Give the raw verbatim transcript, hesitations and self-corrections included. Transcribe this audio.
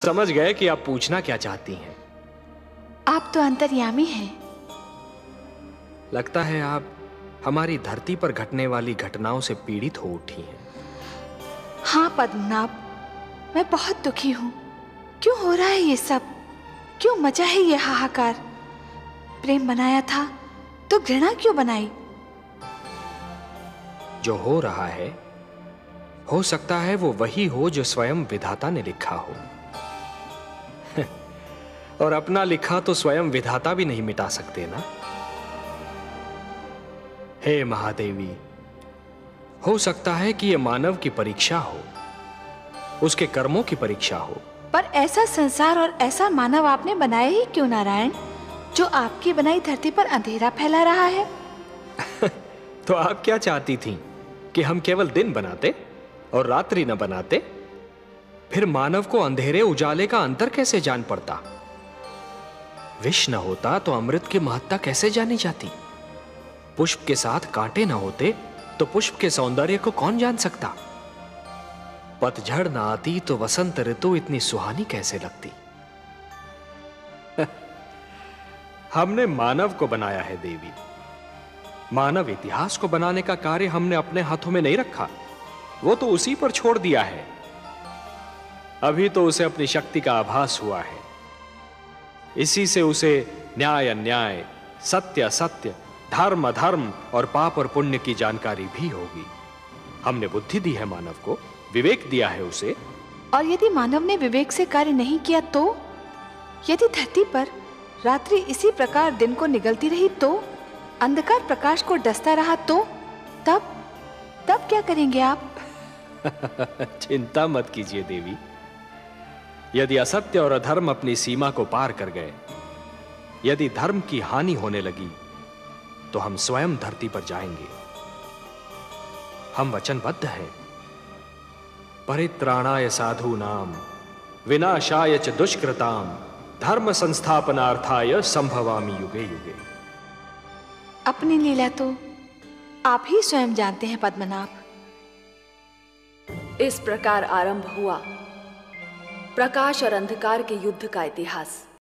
समझ गए कि आप पूछना क्या चाहती हैं। आप तो अंतर्यामी हैं। लगता है आप हमारी धरती पर घटने वाली घटनाओं से पीड़ित हो उठी हैं। हाँ पद्मनाभ, मैं बहुत दुखी हूँ। क्यों हो रहा है ये सब? क्यों मचा है ये हाहाकार? प्रेम बनाया था तो घृणा क्यों बनाई? जो हो रहा है, हो सकता है वो वही हो जो स्वयं विधाता ने लिखा हो। और अपना लिखा तो स्वयं विधाता भी नहीं मिटा सकते ना। हे महादेवी, हो सकता है कि यह मानव की परीक्षा हो, उसके कर्मों की परीक्षा हो। पर ऐसा संसार और ऐसा मानव आपने बनाया ही क्यों नारायण, जो आपकी बनाई धरती पर अंधेरा फैला रहा है? तो आप क्या चाहती थीं कि हम केवल दिन बनाते और रात्रि न बनाते? फिर मानव को अंधेरे उजाले का अंतर कैसे जान पड़ता? विष न होता तो अमृत की महत्ता कैसे जानी जाती? पुष्प के साथ कांटे न होते तो पुष्प के सौंदर्य को कौन जान सकता? पतझड़ न आती तो वसंत ऋतु इतनी सुहानी कैसे लगती? हमने मानव को बनाया है देवी। मानव इतिहास को बनाने का कार्य हमने अपने हाथों में नहीं रखा, वो तो उसी पर छोड़ दिया है। अभी तो उसे अपनी शक्ति का आभास हुआ है। इसी से उसे न्याय अन्याय, सत्य असत्य, धर्म अधर्म और पाप और पुण्य की जानकारी भी होगी। हमने बुद्धि दी है मानव को, विवेक दिया है उसे। और यदि मानव ने विवेक से कार्य नहीं किया तो? यदि धरती पर रात्रि इसी प्रकार दिन को निगलती रही तो? अंधकार प्रकाश को डसता रहा तो? तब तब क्या करेंगे आप? चिंता मत कीजिए देवी। यदि असत्य और अधर्म अपनी सीमा को पार कर गए, यदि धर्म की हानि होने लगी, तो हम स्वयं धरती पर जाएंगे। हम वचनबद्ध हैं। परित्राणाय साधूनां विनाशाय च दुष्कृतां धर्म संस्थापनार्थाय संभवामि युगे युगे। अपनी लीला तो आप ही स्वयं जानते हैं पद्मनाभ। इस प्रकार आरंभ हुआ प्रकाश और अंधकार के युद्ध का इतिहास।